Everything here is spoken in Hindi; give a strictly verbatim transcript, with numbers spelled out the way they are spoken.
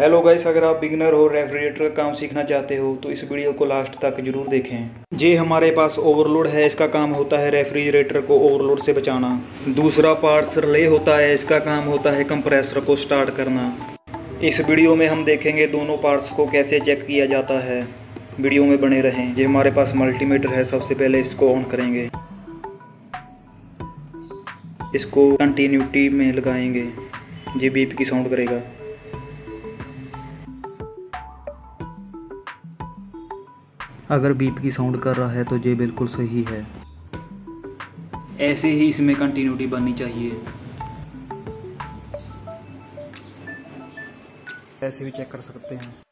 हेलो गाइस, अगर आप बिगिनर हो रेफ्रिजरेटर का काम सीखना चाहते हो तो इस वीडियो को लास्ट तक जरूर देखें। ये हमारे पास ओवरलोड है, इसका काम होता है रेफ्रिजरेटर को ओवरलोड से बचाना। दूसरा पार्ट्स रिले होता है, इसका काम होता है कंप्रेसर को स्टार्ट करना। इस वीडियो में हम देखेंगे दोनों पार्ट्स को कैसे चेक किया जाता है। वीडियो में बने रहें। ये हमारे पास मल्टीमीटर है, सबसे पहले इसको ऑन करेंगे, इसको कंटिन्यूटी में लगाएंगे, ये बीप की साउंड करेगा। अगर बीप की साउंड कर रहा है तो ये बिल्कुल सही है। ऐसे ही इसमें कंटिन्यूटी बननी चाहिए। ऐसे भी चेक कर सकते हैं।